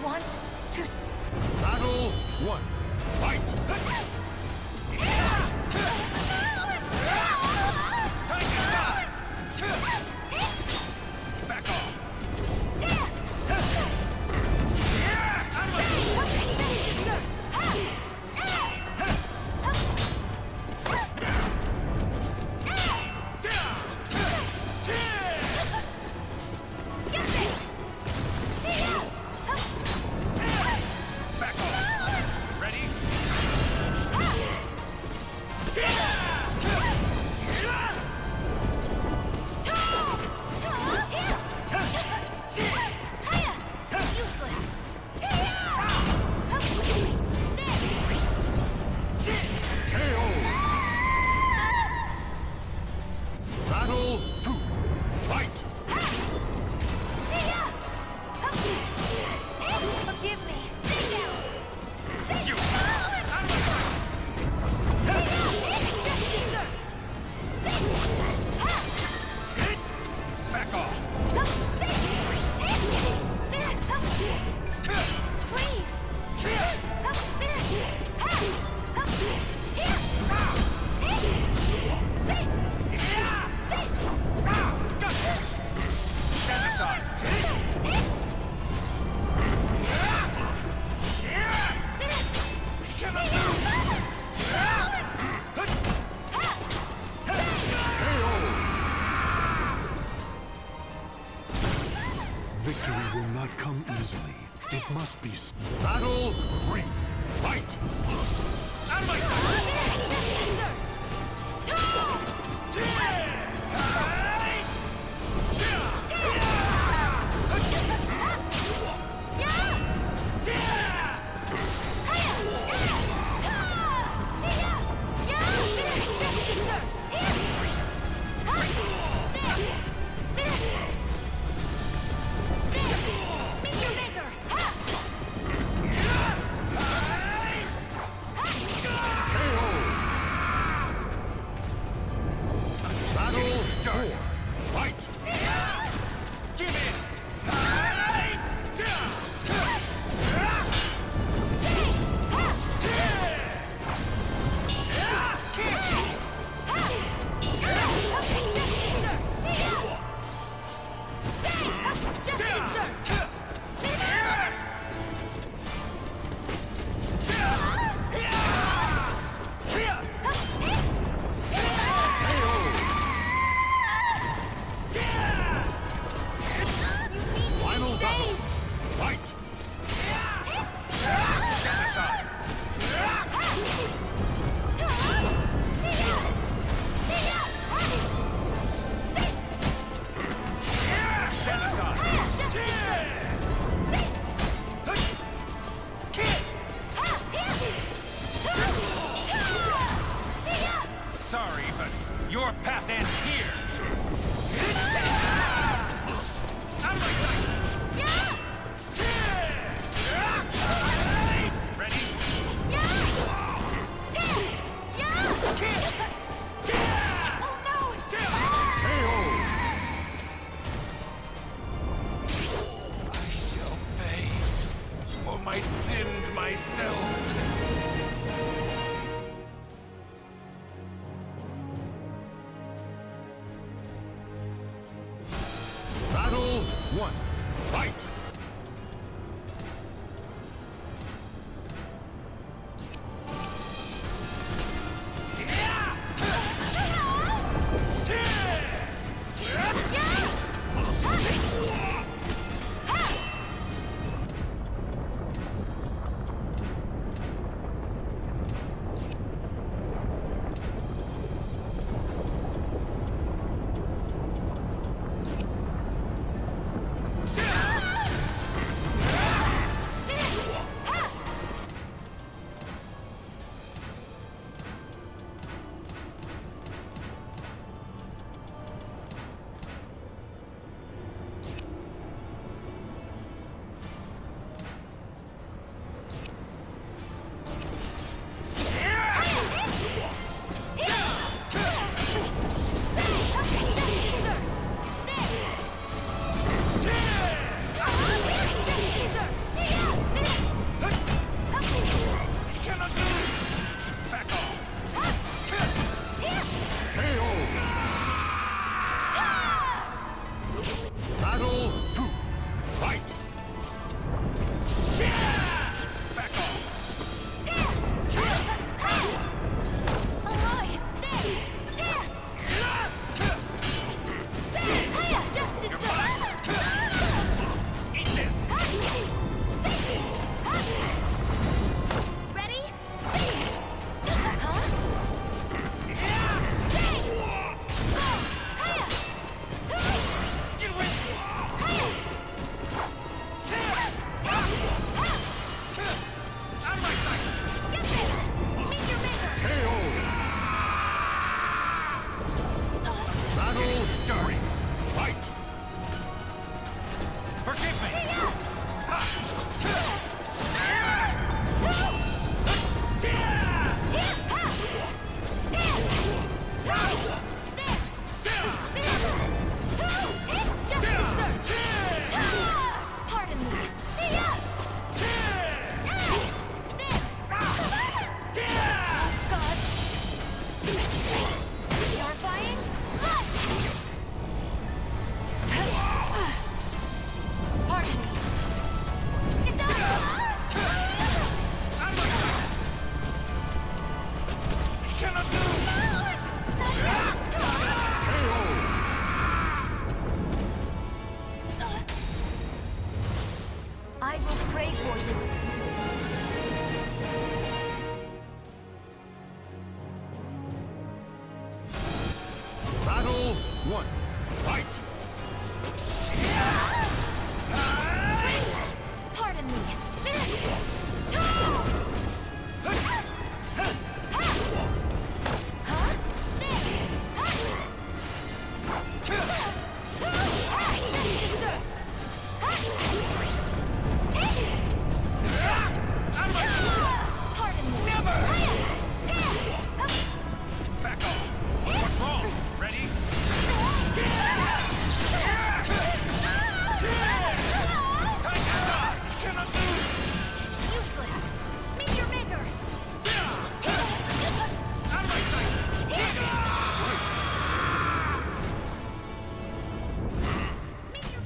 want to... Battle 1. Fight! Back off! Victory will not come easily. It must be... Battle 3. Fight! Out of my sight! Sorry, but your path ends here. Out of my sight! Ready? Oh no! I shall pay for my sins myself. Battle 1. Fight!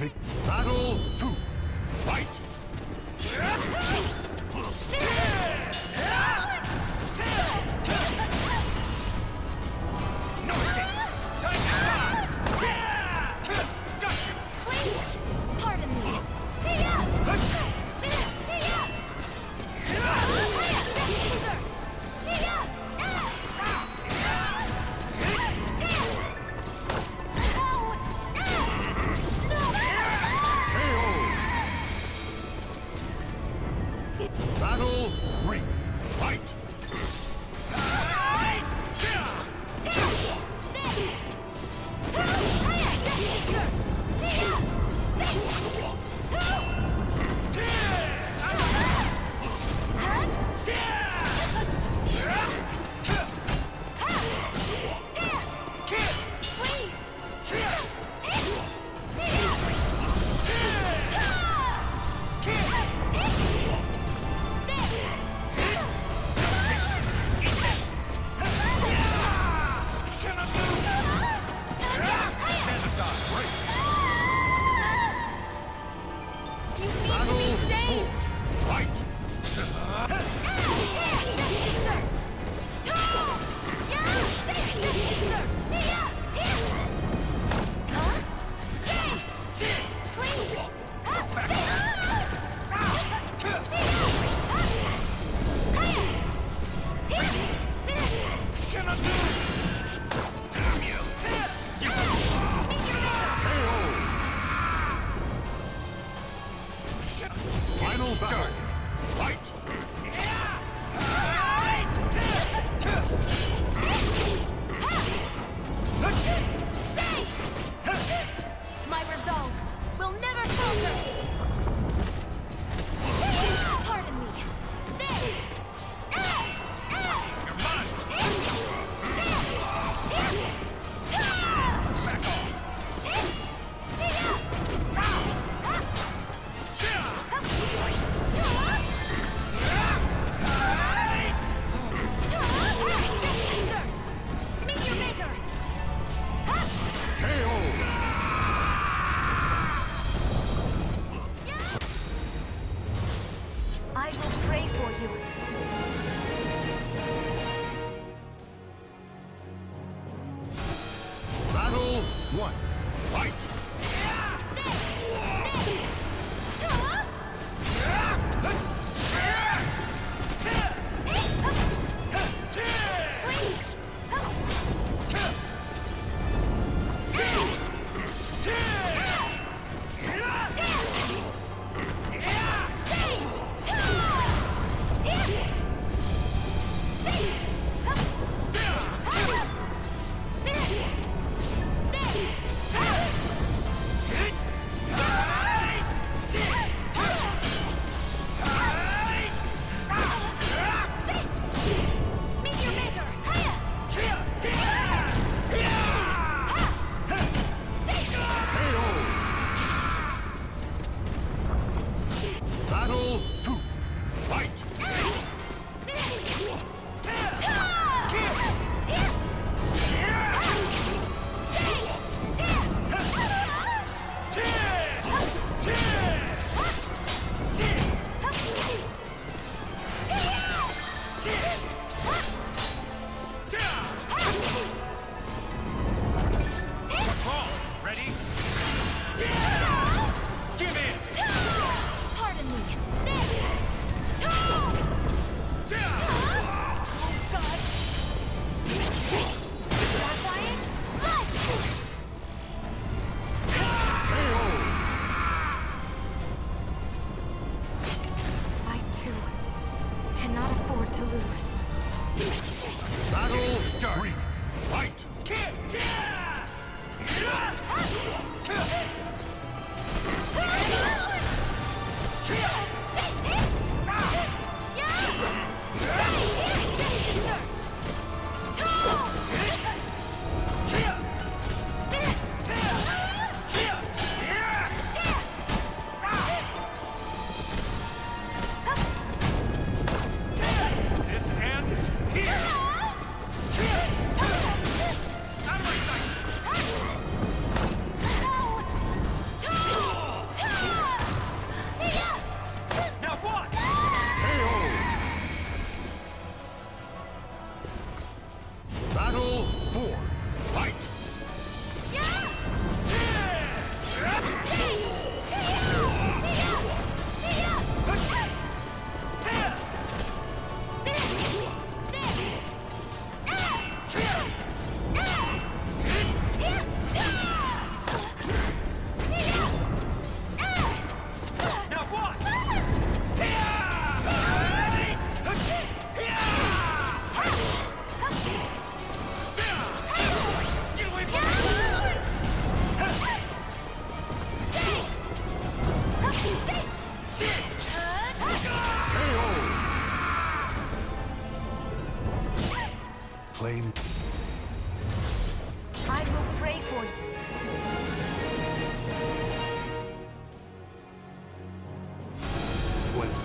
Battle 2. Fight! No escape! Time to die! Got you! Please, pardon me. Battle 3. Fight! Final start. Fight! My resolve will never falter. Pardon me. You're mine! Back off!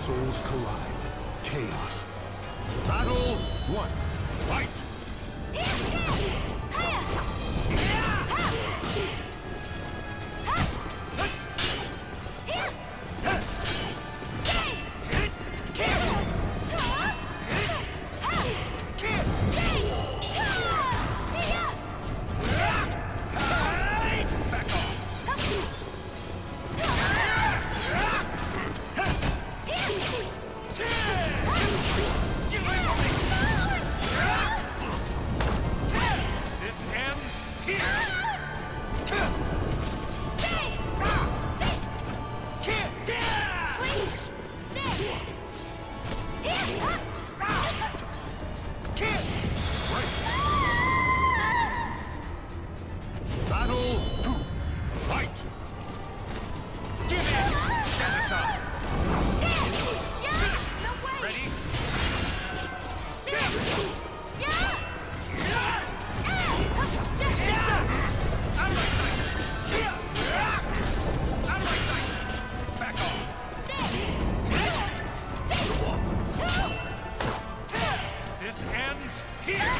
souls collide. Chaos. Battle 1. Fight! Battle 2. Fight! Give in! Stand aside! No way! Ready? Just desserts! Out of my sight! Out of my sight! Back off! This ends here!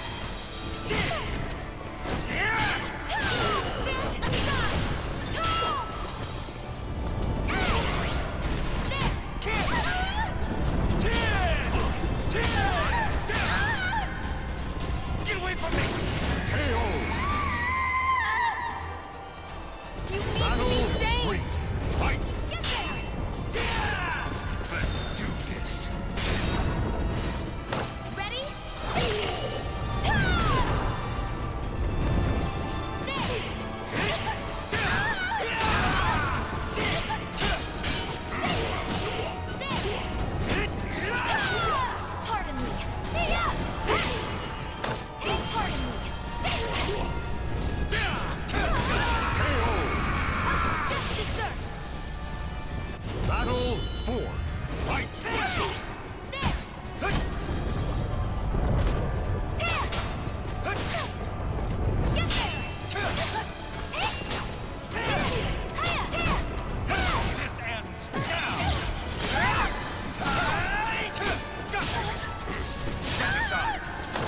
Get away from me! KO! You need to be saved! Fight! Get there! Let's do this! Ready? Pardon me. Pardon me. Just desserts. Battle 4. Fight! This ends now! Stand aside!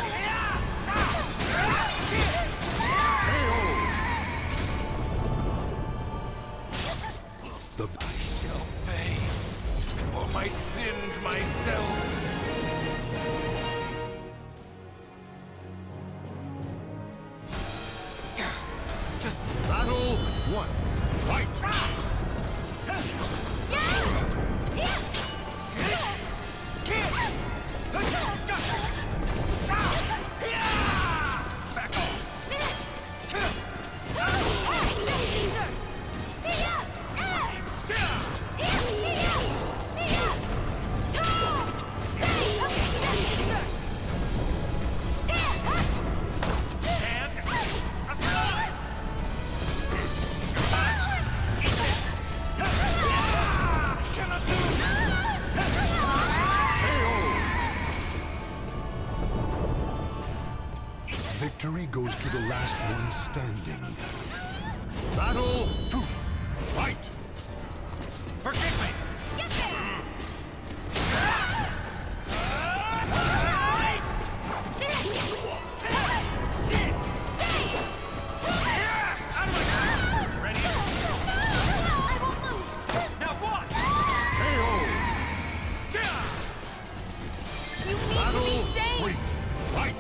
I shall pay for my sins myself. Just battle 1. Fight! Back off! Stand aside! Eat this! Cannot lose! Victory goes to the last one standing. Battle 2. Fight! Forgive me! Get there! Ready? I won't lose! Now what? You need to be Battle saved! 3. Fight!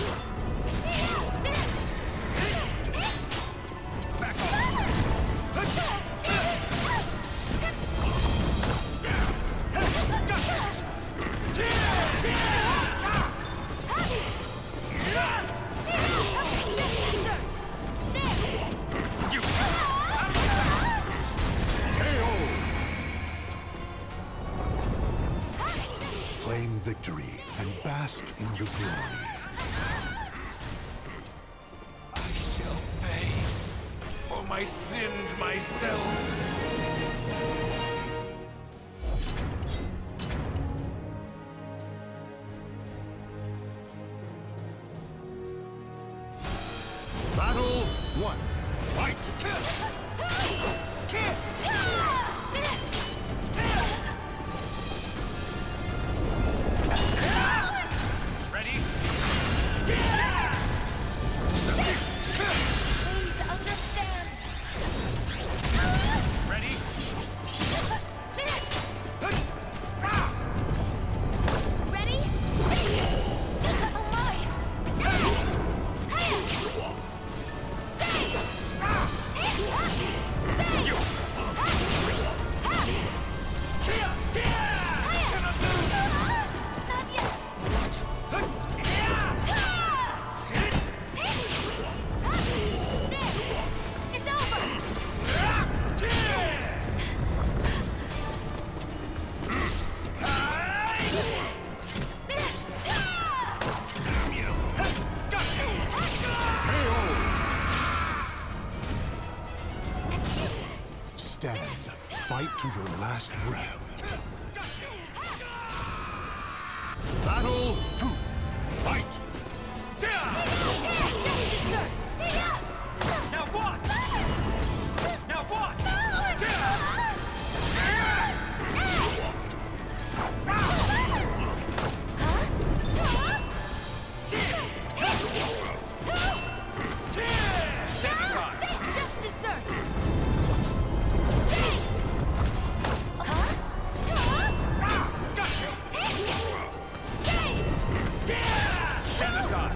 Back off! You! Claim victory and bask in the glory. I shall pay for my sins myself. Battle 1. Fight! Fight to your last breath. Battle 2. Fight! Just desserts. Now what? Now what? Step aside. Just desserts. Gotcha. Stand aside.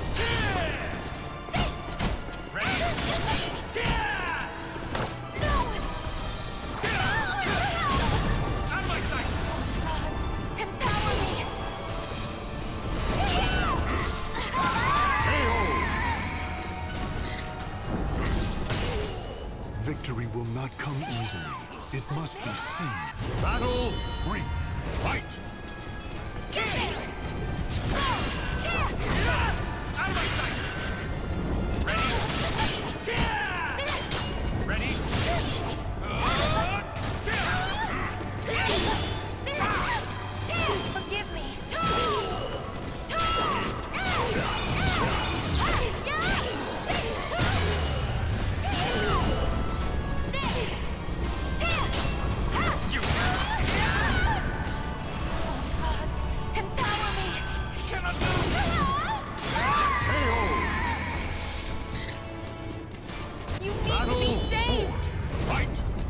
Ready? Out of my sight. Gods, empower me. Victory will not come easily. It must be seen. Battle 3. Fight! Out of my sight. Ready? Ready? Forgive me. You Gods, empower me. cannot lose. You need to be saved. Fight!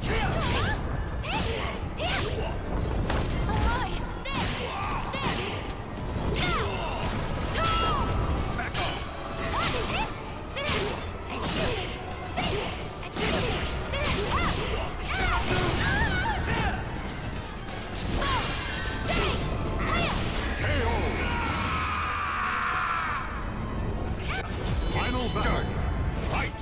Back off. Final battle! Fight!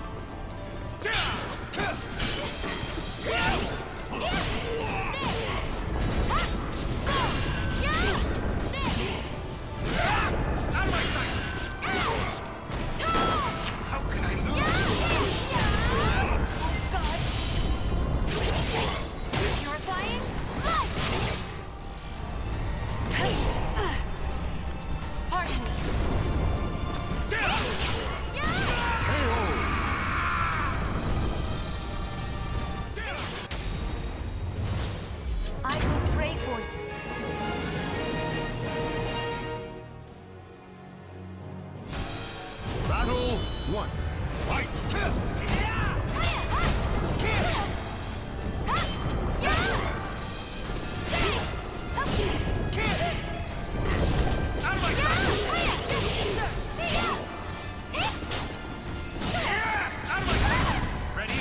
Out of my sight. How can I lose? Purifying Pardon me. I will pray for you. Battle 1. Fight! Out of my sight. Out of my sight. Ready?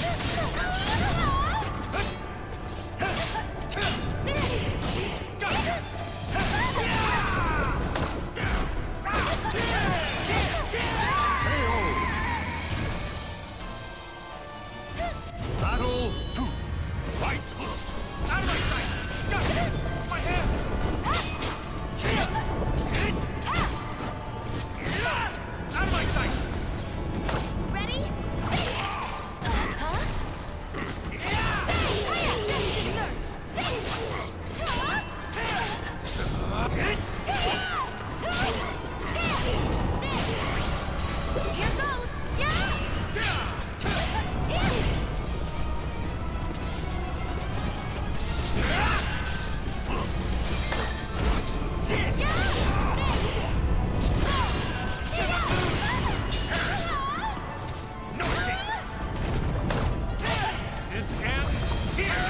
Battle 2. Fight! Out of my sight. Gotcha. My hand. Out of my sight. Ready? Huh? Here goes! No escape. This ends here.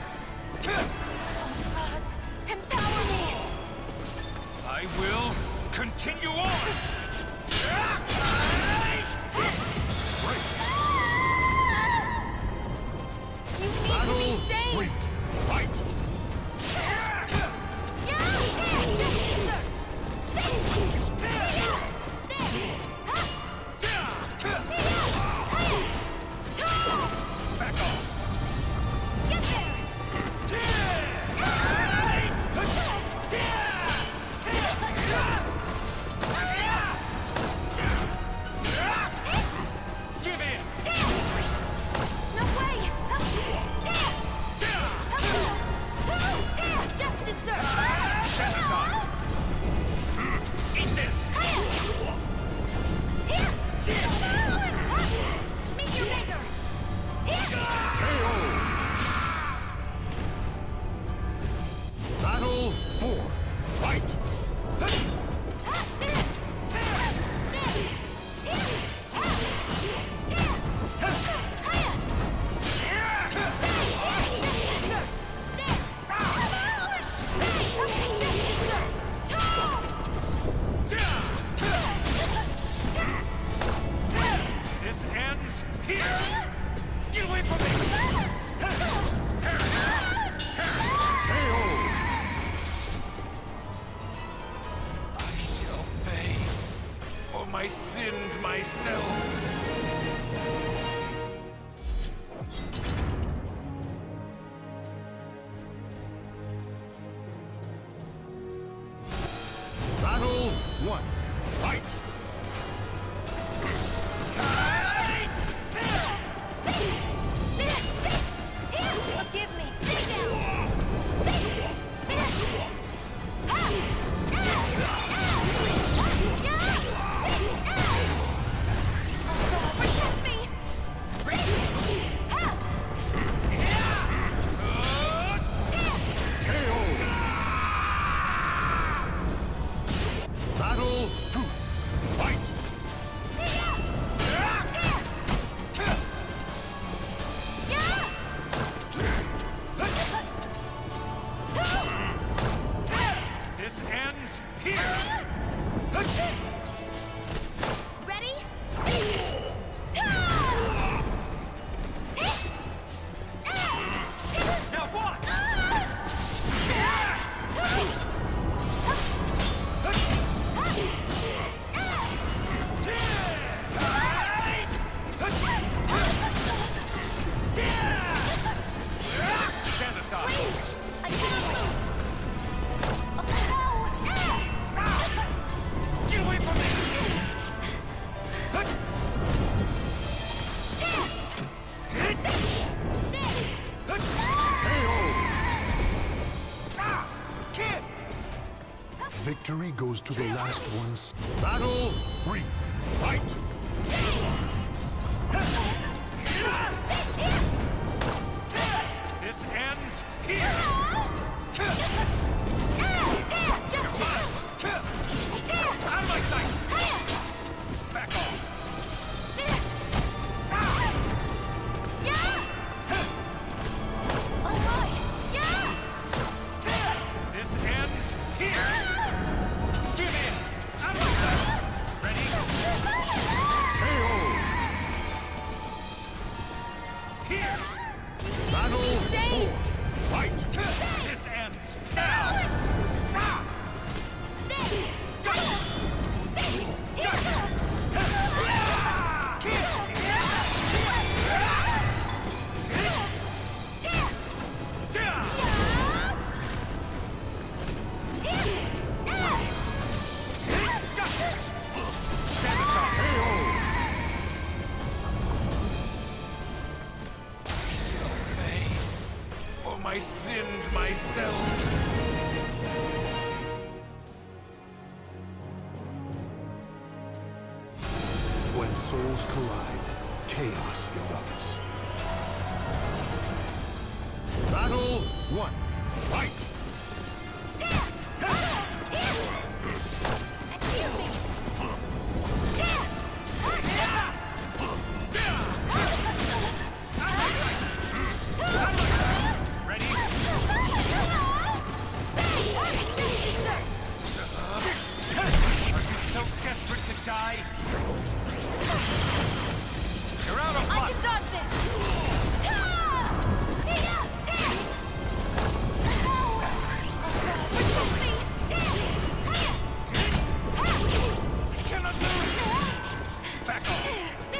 Gods, empower me! I will continue on. You need to be Battle 3. saved! Fight! Back off. Get there! myself. Battle 1. Fight! Forgive me. Stay down. Protect me. Battle 2. Fight! This ends here. Ready? Now what? Stand aside. I can't move. Get away from me. Kid! Victory goes to the last ones. Battle 3. Fight! This ends here. Out of my sight. Back off. This ends here. Give in. Out of my sight. Ready? Here. Battle 4. Saved. Fight! This ends now. Stand aside. I shall pay for my sins myself. When souls collide, chaos erupts. Battle 1. Fight! Excuse me. Ready? Are you so desperate to die? You're out of I luck. can dodge this! Protect me! You cannot lose. Back off.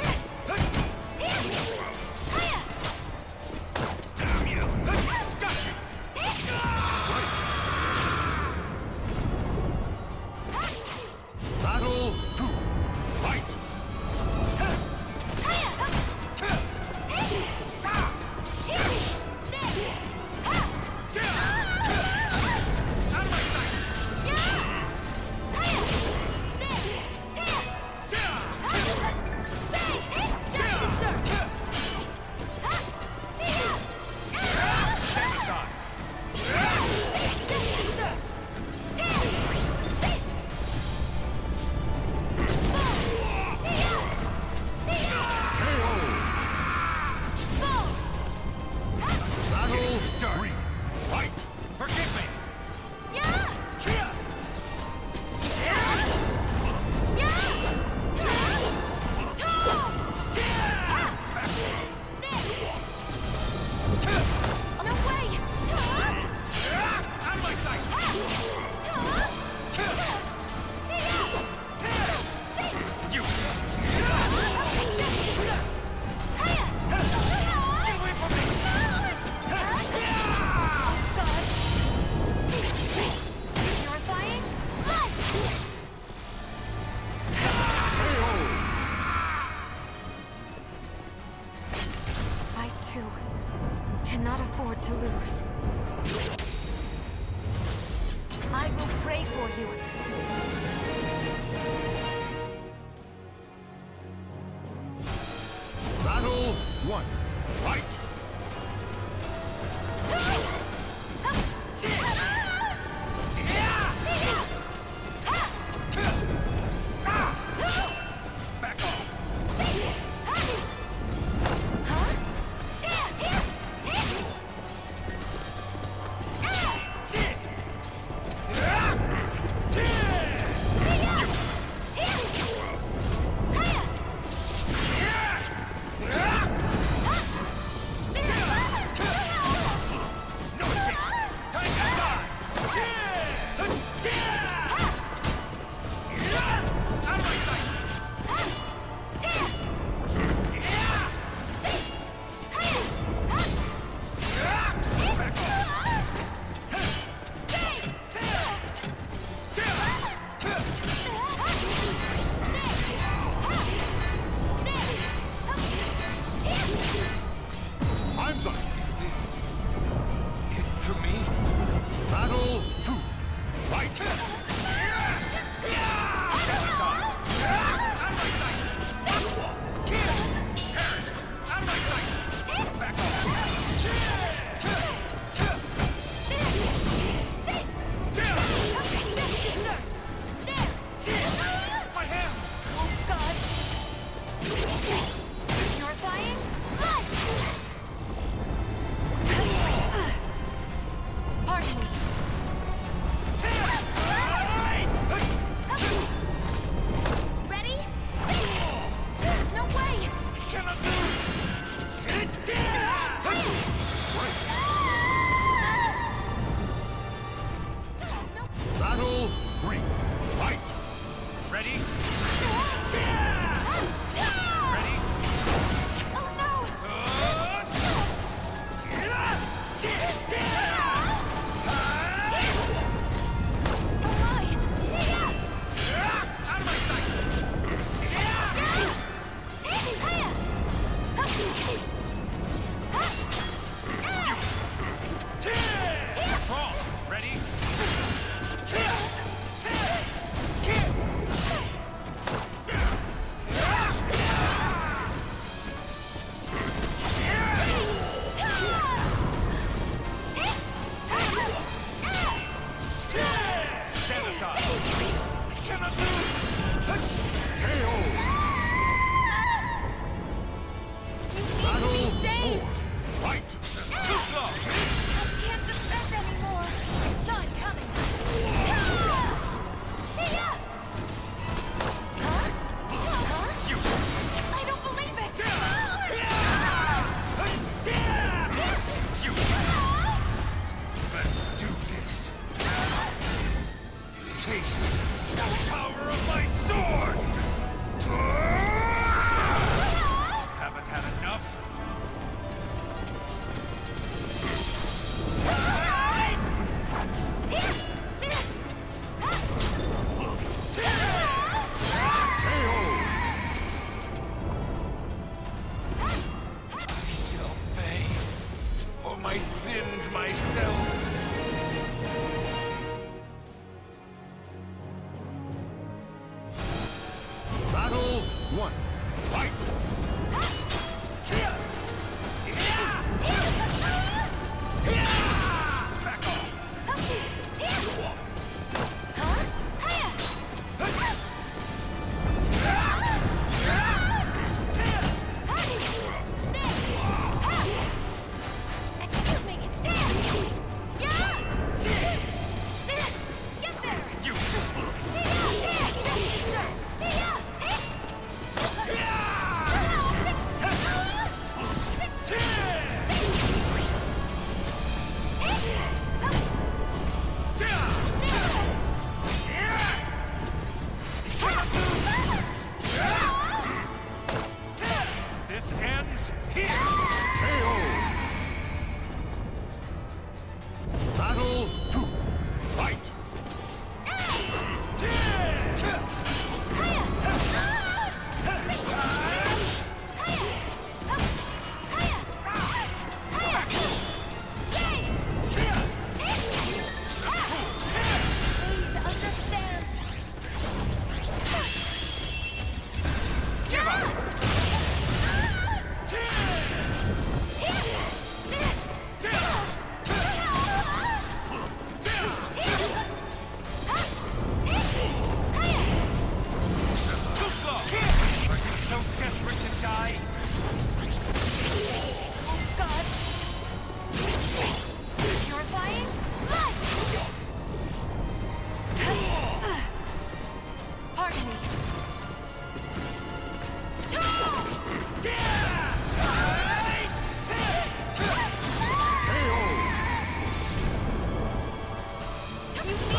Damn you. Got you. Battle 2. Fight! Out of my sight. Stand aside. Battle Start. 3. Fight! Forgive me. Out of my sight. You. cannot afford to lose. I will pray for you. Battle 1. Fight! Back off! No escape! Time to die! Out of my sight! Back I'm sorry. Is this it for me? Battle 2. Fight! Step aside! Out of my sight! Kill! Perish! Out of my sight! Back off! My hand! Oh God! Purifying blood! Pardon me. Ready? No way! Cannot lose! Battle 3. Fight! Ready? Ready? Oh no! Don't lie! Out of my sight! Cross! Ready? Stand aside! Cannot lose! KO! To be saved! Fight! Too slow! I can't defend anymore! I saw it coming! Huh? Huh? You! I don't believe it! You! Let's do this! Taste the power of my sword! Haven't had enough? I shall pay for my sins myself! Battle 1. Fight! Back off! Excuse me!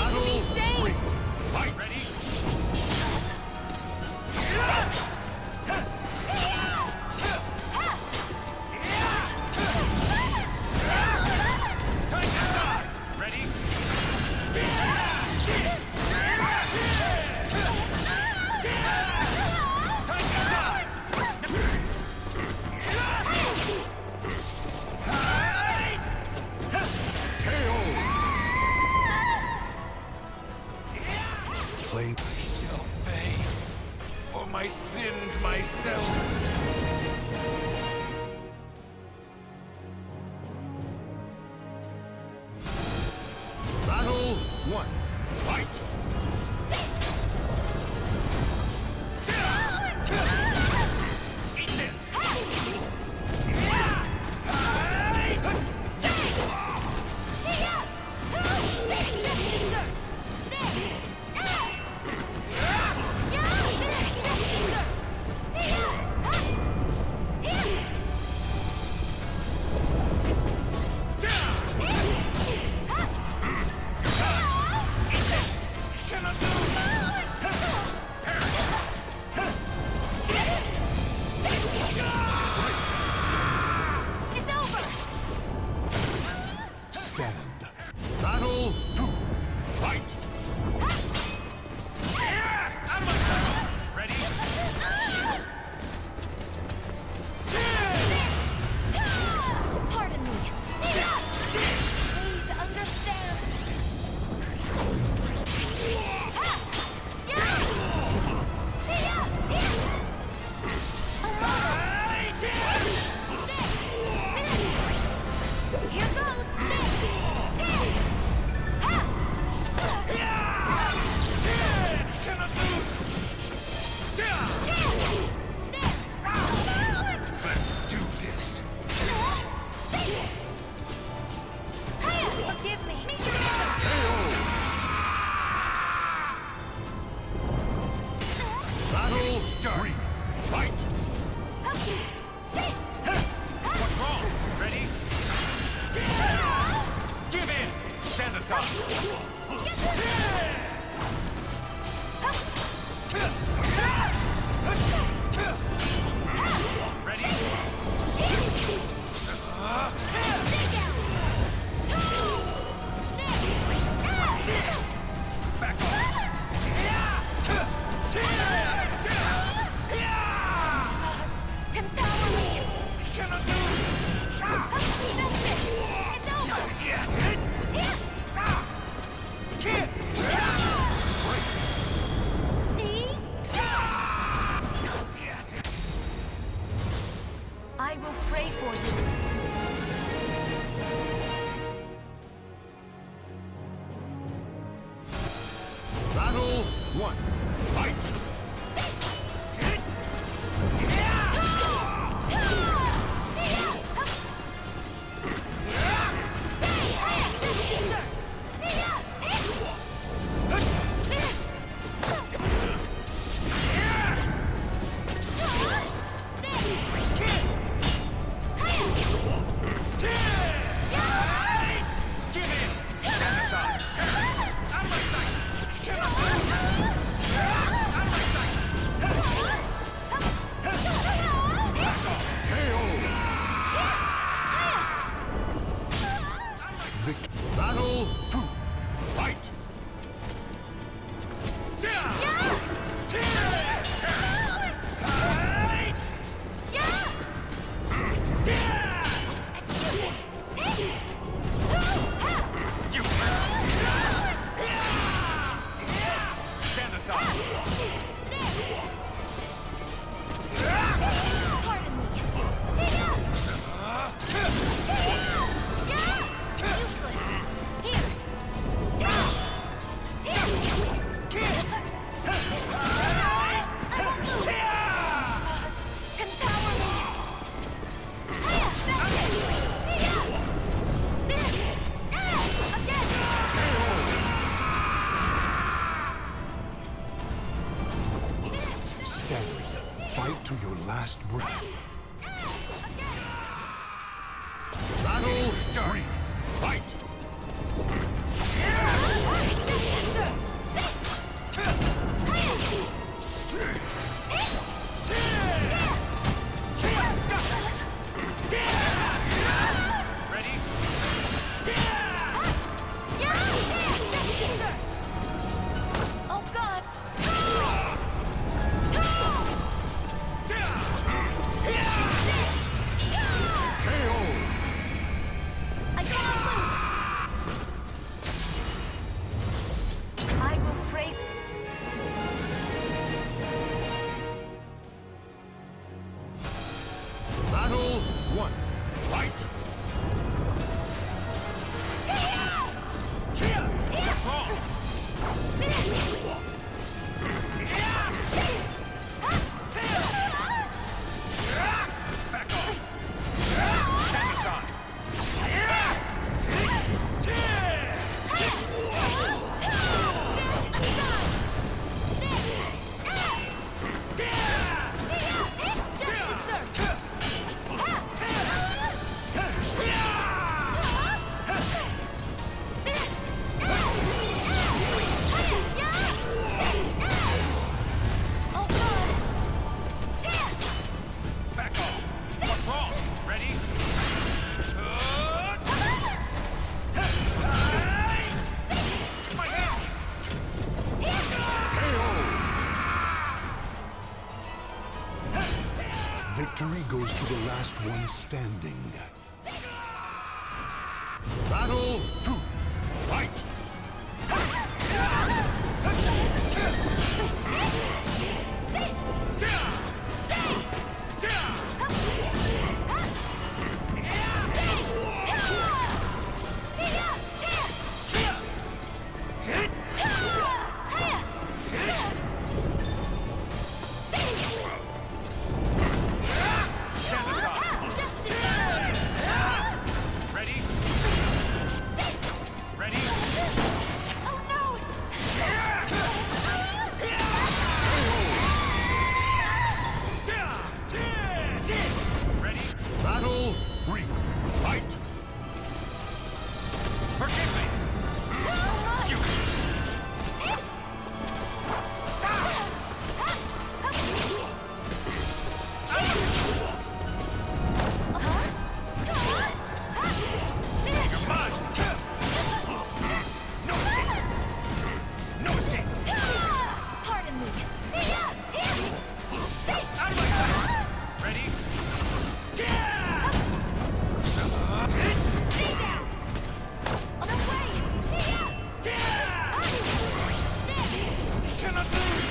to be saved! Fight! Ready? Time to die! Ready? Time to die! Play. I shall pay for my sins myself. Battle 1. Fight! Eat this! Cannot lose! It's over! Stand. Battle 2. Fight! Out of my sight! Ready? Pardon me. Please understand. Here goes. Cannot lose! Let's do this! Forgive me. Battle 3. Fight! What's wrong? Ready? Give in! Stand aside! Ready? Back off! Gods, empower me. Cannot lose! That's it. It's over. I will pray for you. Battle 1. Fight! Give in! Stand aside! Out of my sight! Cannot lose! Out of my sight! Victory. Battle 2. Fight! You! Stand aside! Pardon me. Useless. Here. standing. Battle 2. Fight! Battle 3. Fight! Forgive me! You! You're mine! No escape! No escape! Pardon me. Out of my sight! Ready? Stay down. On the way. Cannot lose!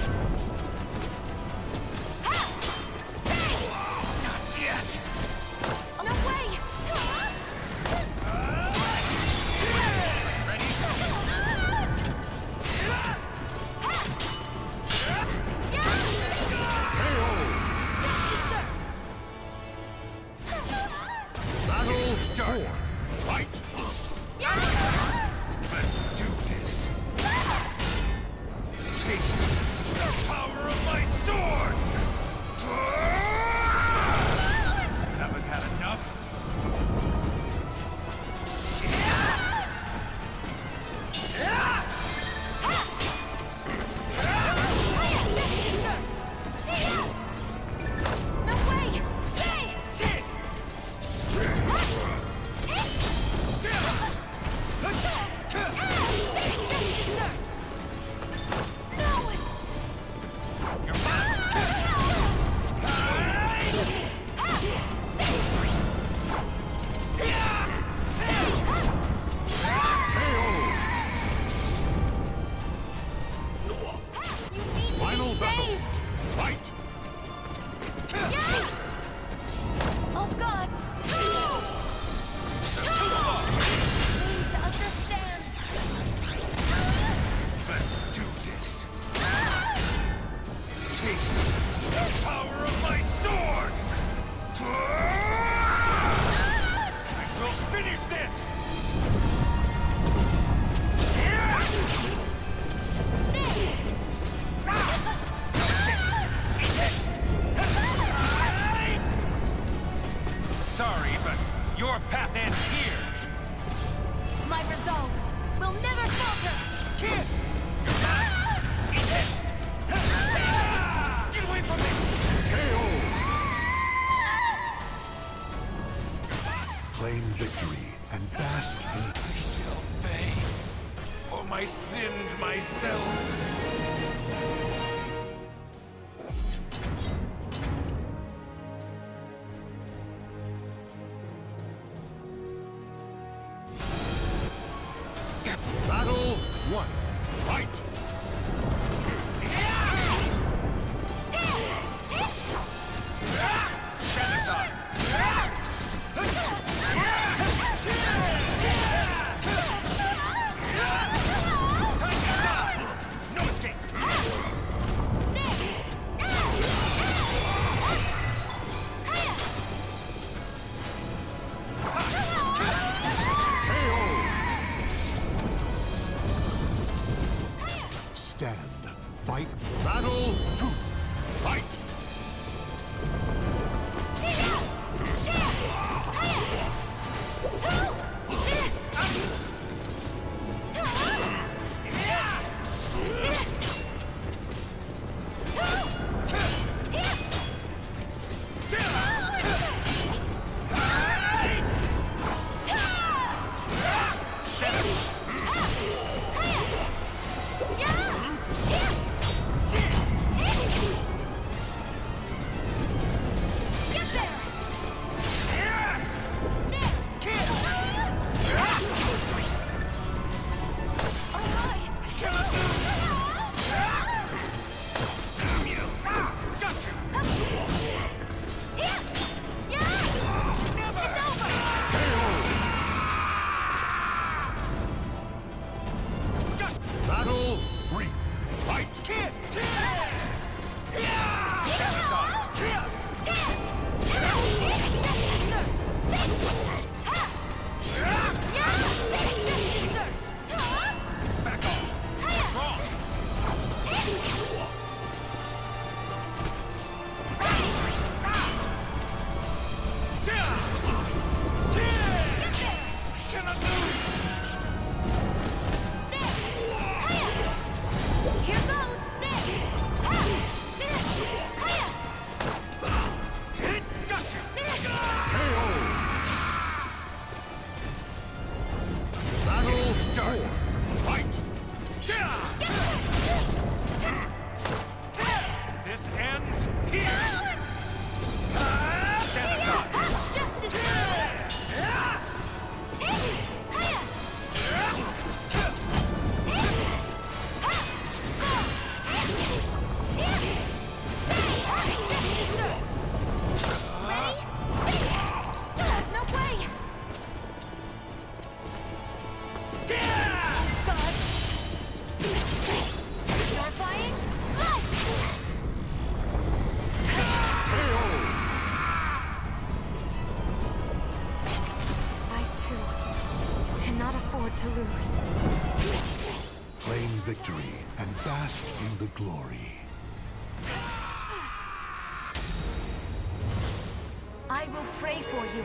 Not yet! On the way. Ready? Battle Start! 4. Fight! Let's do this! Taste the power of my sword! Haven't had enough? You're mine! Final battle. Saved! Fight! Yay! Oh gods! Please understand! Let's do this! Taste the power of my sword! I will finish this! Sorry, but your path ends here! My resolve will never falter! Kid! Eat this! Get away from me! Claim victory and bask in I shall pay for my sins myself. Battle 1. Fight! Stand aside! Time to die! No escape! start. Fight! This ends here. Stand aside. Justice! Take it! Hiya! Take it! Ha! Go! Take it! Here! Take it! Justice serves! Ready? Take it! No way! God! You're flying? Light! I, too, cannot afford to lose. Claim victory and bask in the glory. I will pray for you.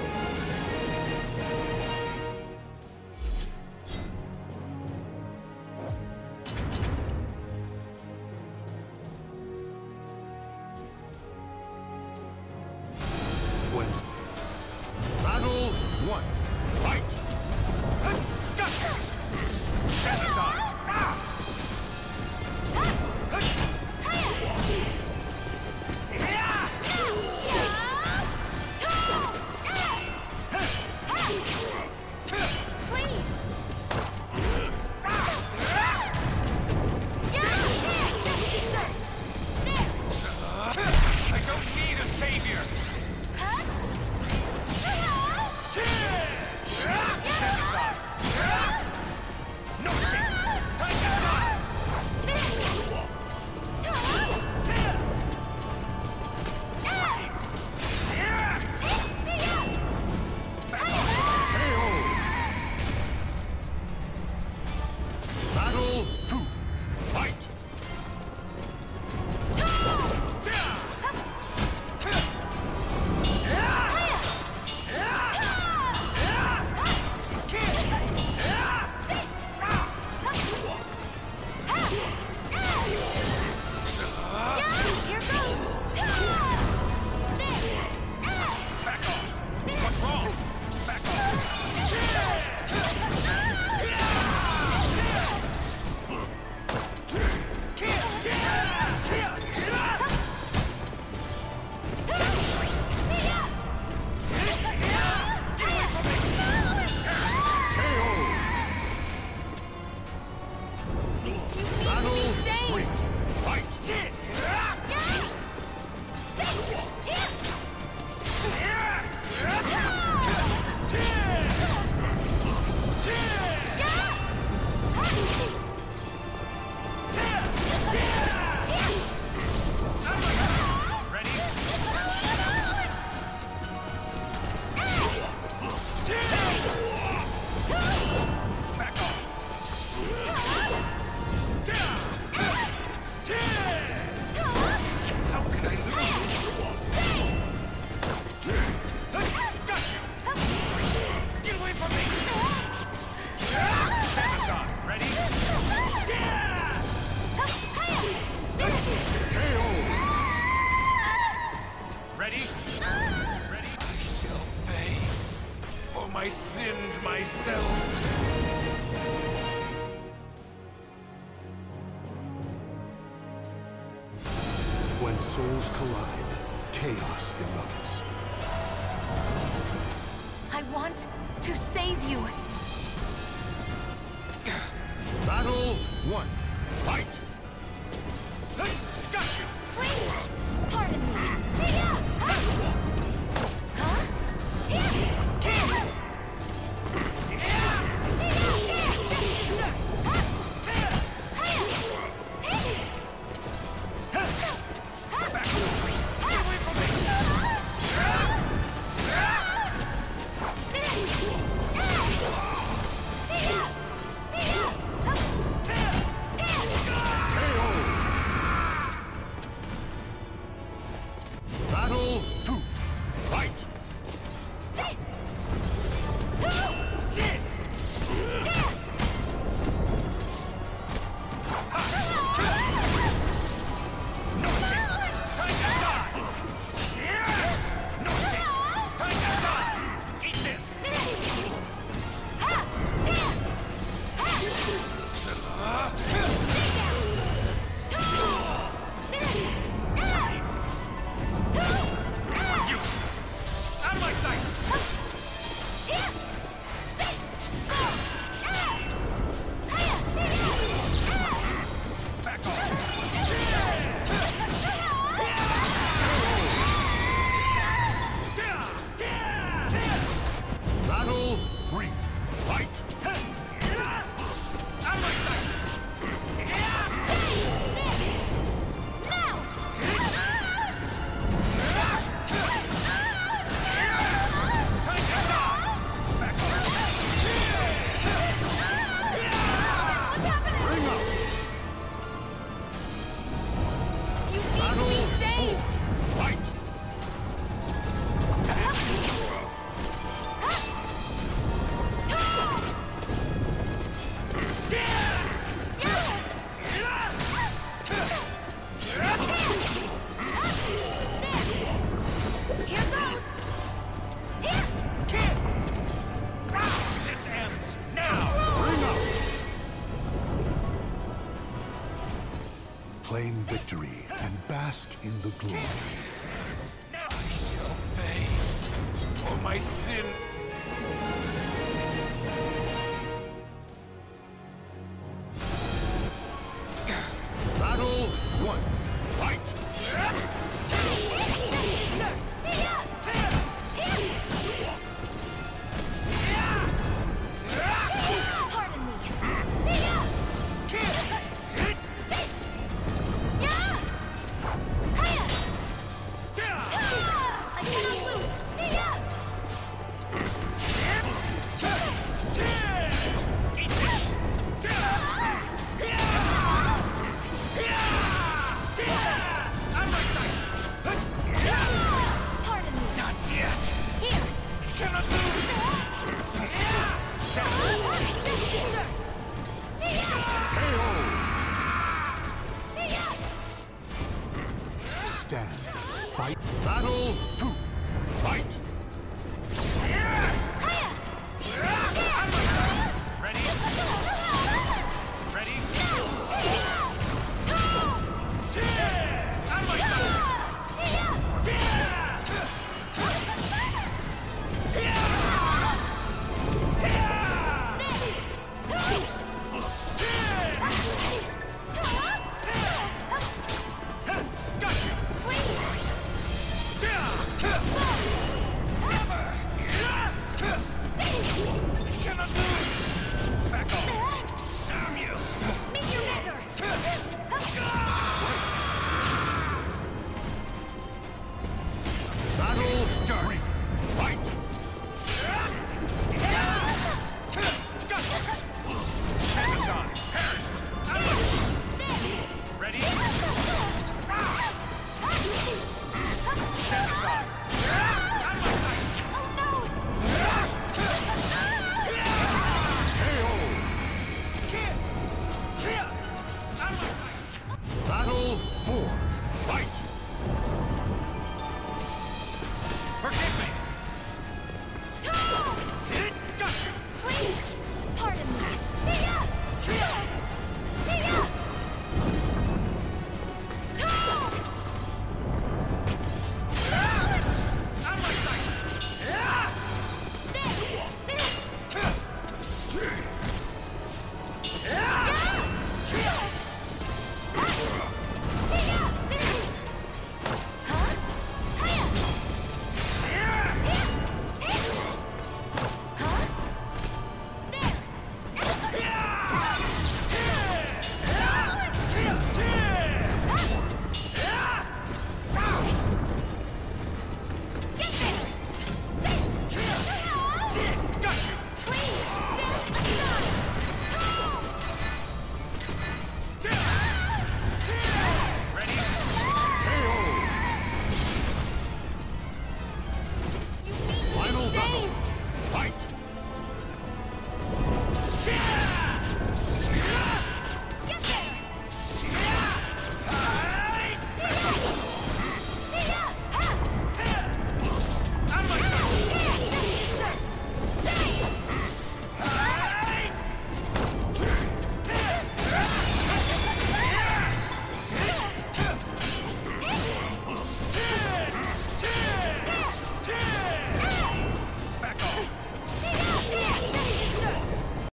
When Battle 1. Fight! Gotcha! Stand aside. Please! I don't need a savior. Stand aside. No escape. Time to fly. Battle 2. Fight! Here goes! Back off. What's wrong? Back off. Battle be saved. 3. Fight! Ready? Back off. How could I lose? Gotcha! Get away from me! Stand aside. Ready? Ready? Ready? I shall pay for my sins myself. When souls collide, chaos erupts. I want to save you. Battle 1. Fight! Gotcha! Please, pardon me. Huh? Claim victory and bask in the glory. I shall pay for my sin.